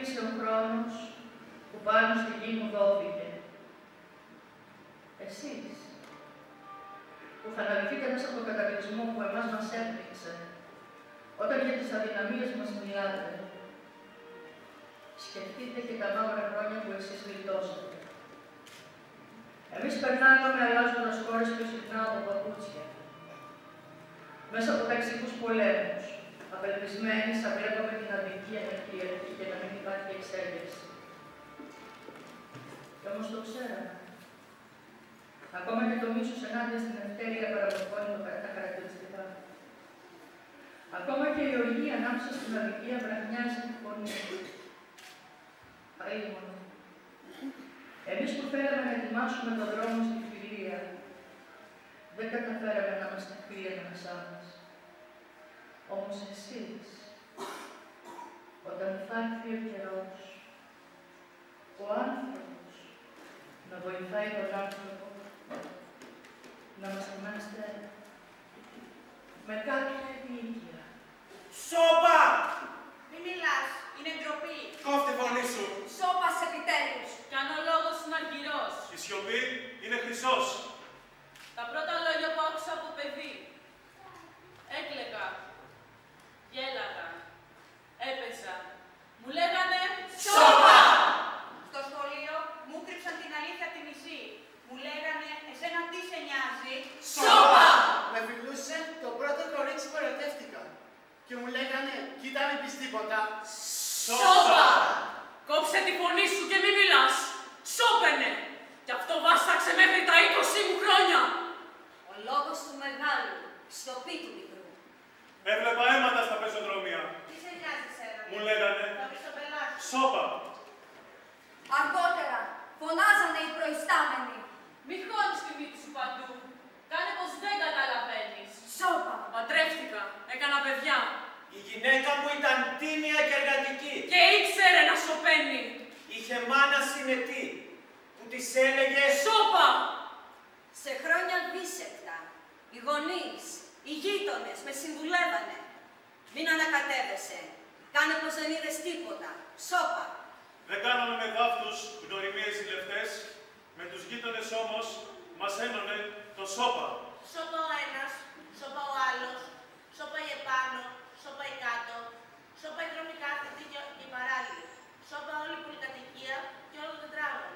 έκλεισε ο χρόνος που πάνω στη γη μου δόθηκε. Εσείς, που θα αναλυθείτε μέσα από τον κατακλυσμό που εμάς μας έπληξε, όταν για τις αδυναμίες μας μιλάτε, σκεφτείτε και τα μαύρα χρόνια που εσείς γλιτώσατε. Εμείς περνάγαμε αλλάζοντας χώρες πιο συχνά από παπούτσια. Μέσα από ταξικούς πολέμους, απελπισμένοι σαν βλέπαμε την αδικία να κυριαρχεί και να μην υπάρχει εξέγερση. Κι όμως το ξέραμε. Ακόμα και το μίσος ενάντια στην ευτέλεια παραμορφώνει τα χαρακτηριστικά. Ακόμα και η οργή ανάμεσα στην αδικία βραχνιάζει τη φωνή. Αείμονο. Εμείς που θέλαμε να ετοιμάσουμε τον δρόμο στη φιλία, δεν καταφέραμε να είμαστε φίλοι ανάμεσά μας. Όμως εσείς, όταν θα έρθει ο καιρός, ο άνθρωπος να βοηθάει τον άνθρωπο, να μας θυμάστε με κάποια επίοικια. Σώπα! Μη μιλάς, είναι ντροπή. Κόφτε φωνή σου. Σώπας επιτέλους. Κι αν ο λόγος είναι αργυρός. Η σιωπή είναι χρυσός. Τα πρώτα λόγια που άκουσα από παιδί. Έκλαιγα. Γέλαγα. Έπαιζα. Μου λέγανε Σώπα! Στο σχολείο μου κρύψαν την αλήθεια τη μισή. Μου λέγανε εσένα τι σε νοιάζει. Σώπα! Με φιλούσε το πρώτο κορίτσι που ερωτεύτηκα. Και μου λέγανε, κοίτα μην πεις τίποτα. Σώπα! Κόψε τη φωνή σου και μη μιλάς. Σώπαινε! Κι αυτό βάσταξε μέχρι τα 20 μου χρόνια. Ο λόγος του μεγάλου, σιωπή του μικρού. Έβλεπα αίματα στα πεζοδρόμια. Τι σε νοιάζει σένα. Μου λέγανε Θα βρεις το πελάτη. σώπα. Αργότερα φωνάζανε οι προϊστάμενοι. Μη χώνεις τη μύτη σου παντού. Κάνε πως δεν καταλαβαίνεις. Σώπα! Παντρεύτηκα. Έκανα παιδιά. Η γυναίκα μου ήταν τίμια και εργατική. Και ήξερε να σωπαίνει. Είχε μάνα συνετή που της έλεγε Σώπα! Σε χρόνια δίσεκτα, οι γονείς, οι γείτονες με συμβουλεύανε. Μην ανακατεύεσαι. Κάνε πως δεν είδες τίποτα. Σώπα! δεν κάναμε με δάφτους γνωριμίες ζηλευτές, με τους γείτονες όμως μας ένωνε το σώπα. Σώπα ο ένας, σώπα ο άλλος, σώπα η επάνω, σώπα η κάτω, σώπα η δρόμη κάθετη και η παράλληλη, σώπα όλη η πολυκατοικία και όλο το τετράγωνο.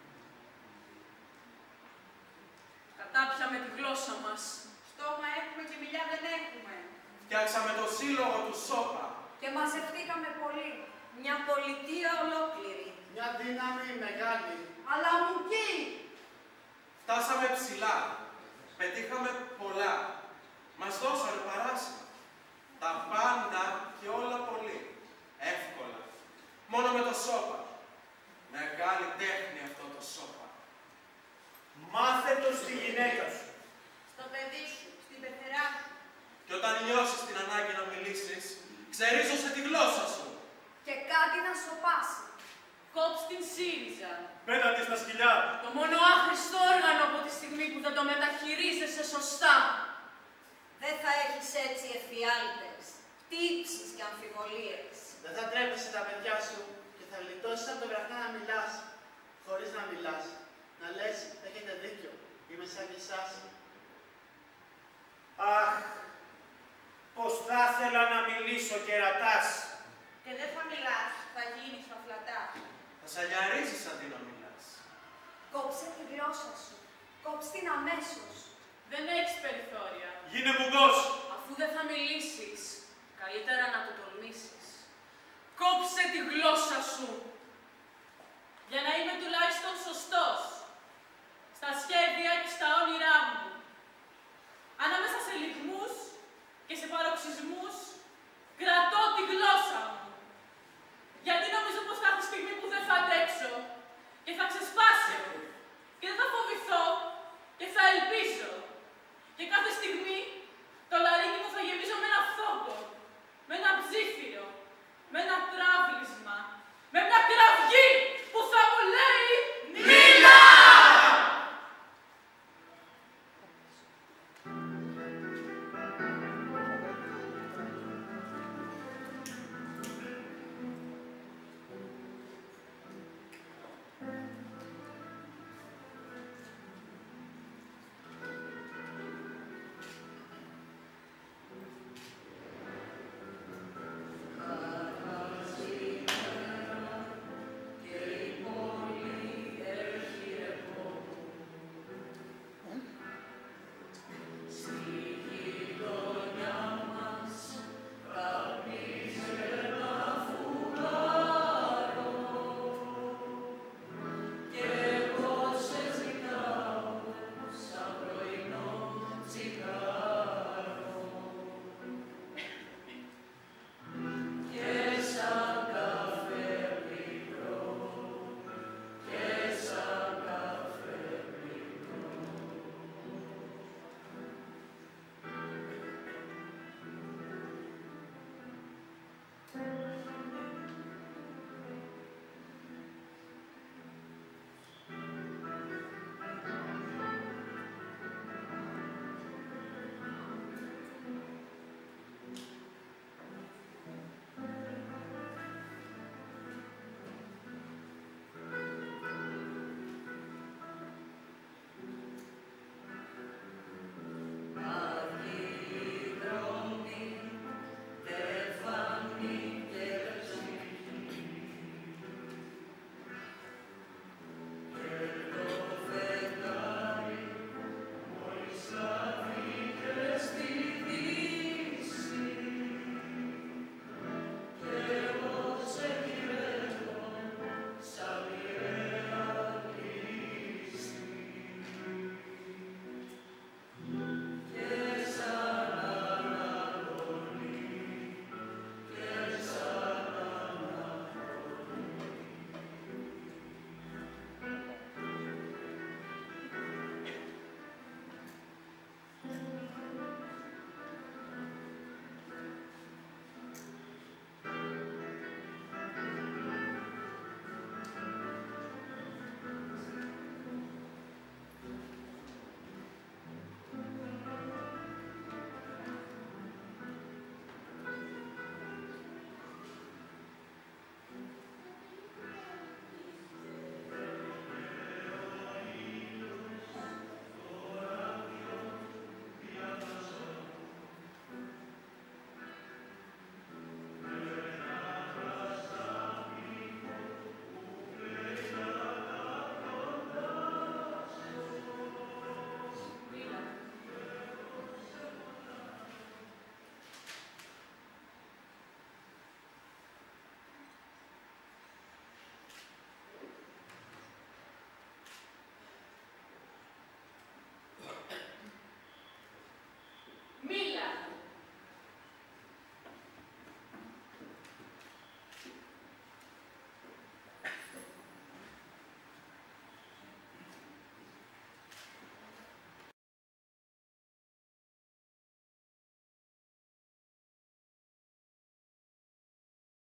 Κατάπιαμε τη γλώσσα μας. Στόμα έχουμε και μιλιά δεν έχουμε. Φτιάξαμε το σύλλογο του σώπα. Και μαζευτήκαμε πολύ. Μια πολιτεία ολόκληρη. Μια δύναμη μεγάλη. Αλλά μουκή! Φτάσαμε ψηλά. Πετύχαμε πολλά. Μας δώσανε παράσιμα. Τα πάντα και όλα πολύ. Εύκολα. Μόνο με το σώπα. Μεγάλη τέχνη αυτό το σώπα. Μάθε το στη γυναίκα σου. Στο παιδί σου, στην πεθερά σου. Και όταν νιώσεις την ανάγκη να μιλήσεις, ξερίζωσε τη γλώσσα σου. Και κάτι να σωπάσει. Κόψ' την ΣΥΡΙΖΑ. Πέτα τη στα σκυλιά. Το μόνο άχρηστο όργανο από τη στιγμή που δεν το μεταχειρίζεσαι σωστά. Δεν θα έχεις έτσι εφιάλτες, τύψεις και αμφιβολίες. Δεν θα τρέπεσαι τα παιδιά σου και θα γλιτώσεις από το βραχνά να μιλάς. Χωρίς να μιλάς. Να λες, έχετε δίκιο. Είμαι σαν και εσάς. Αχ, πως θα ήθελα να μιλήσω κερατάς. Και δεν θα μιλάς, θα γίνεις φαφλατά. Θα σαλιαρίζεις αντί να μιλάς. Κόψε τη γλώσσα σου. Κόψε την αμέσως. Δεν έχεις περιθώρια. Γίνε μουγκός. Αφού δεν θα μιλήσεις, καλύτερα να το τολμήσεις. Κόψε τη γλώσσα σου. Για να είμαι τουλάχιστον σωστός. Στα σχέδια και στα